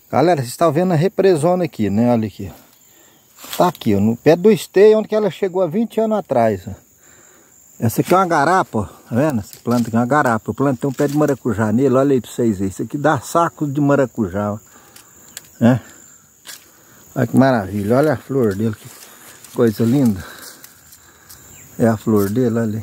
Galera, vocês estão vendo a represona aqui, né? Olha aqui. Tá aqui, ó, no pé do esteio, onde que ela chegou há 20 anos atrás. Ó. Essa aqui é uma garapa, ó. Tá vendo? Essa planta aqui é uma garapa. Eu plantei um pé de maracujá nele, olha aí pra vocês verem. Isso aqui dá sacos de maracujá, ó. É? Olha que maravilha, olha a flor dele, que coisa linda. É a flor dele, olha ali.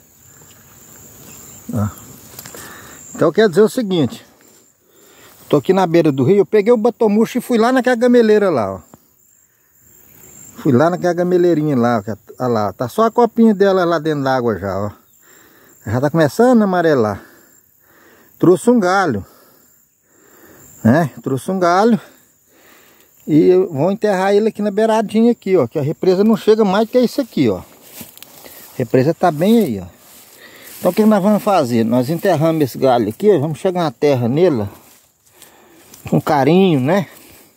Ó. Então quer dizer o seguinte. Tô aqui na beira do rio, eu peguei o batomuxo e fui lá naquela gameleira lá, ó. Fui lá naquela gameleirinha lá, ó lá, tá só a copinha dela lá dentro da água já, ó. Já tá começando a amarelar. Trouxe um galho, né? Trouxe um galho e eu vou enterrar ele aqui na beiradinha aqui, ó, que a represa não chega mais que isso aqui, ó. A represa tá bem aí, ó. Então o que nós vamos fazer? Nós enterramos esse galho aqui, ó, vamos chegar na terra nele, com carinho, né?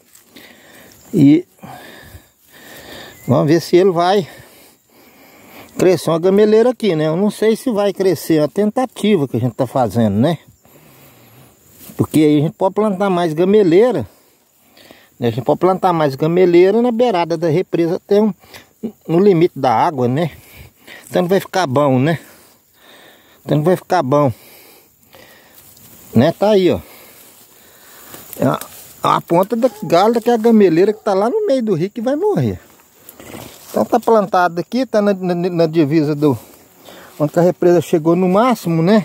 E vamos ver se ele vai crescer uma gameleira aqui, né? Eu não sei se vai crescer, é uma tentativa que a gente tá fazendo, né? Porque aí a gente pode plantar mais gameleira, né? A gente pode plantar mais gameleira na beirada da represa, até no limite da água, né? Então vai ficar bom, né? Então vai ficar bom, né? Tá aí, ó. É a ponta da galha, que é a gameleira que tá lá no meio do rio, que vai morrer. Então tá plantado aqui, tá na divisa do... onde a represa chegou no máximo, né?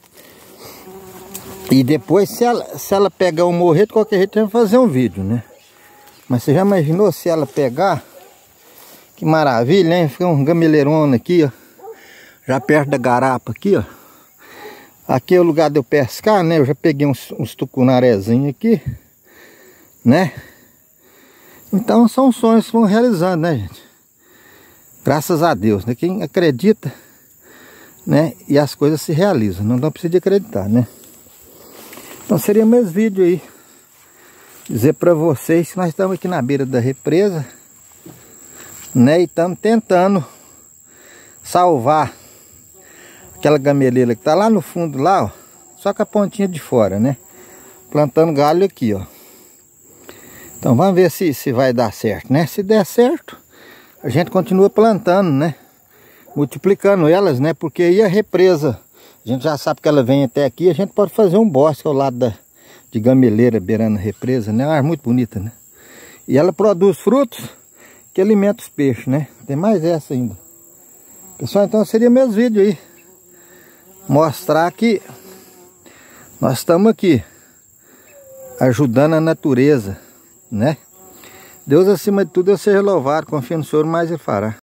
E depois, se ela pegar ou morrer, de qualquer jeito, a gente vai fazer um vídeo, né? Mas você já imaginou se ela pegar? Que maravilha, hein? Fica um gameleirona aqui, ó. Já perto da garapa aqui, ó. Aqui é o lugar de eu pescar, né? Eu já peguei uns tucunarezinhos aqui, né? Então são sonhos que vão realizando, né, gente? Graças a Deus, né? Quem acredita, né? E as coisas se realizam, não precisa de acreditar, né? Então seria mais vídeo aí. Dizer pra vocês que nós estamos aqui na beira da represa, né? E estamos tentando salvar aquela gameleira que tá lá no fundo lá, ó, só com a pontinha de fora, né? Plantando galho aqui, ó. Então vamos ver se vai dar certo, né? Se der certo, a gente continua plantando, né? Multiplicando elas, né? Porque aí a represa, a gente já sabe que ela vem até aqui, a gente pode fazer um bosque ao lado de gameleira, beirando a represa, né? Uma árvore muito bonita, né? E ela produz frutos que alimentam os peixes, né? Tem mais essa ainda. Pessoal, então seria meus vídeos aí. Mostrar que nós estamos aqui ajudando a natureza, né? Deus acima de tudo, eu seja louvado, confio no Senhor, mais Ele fará.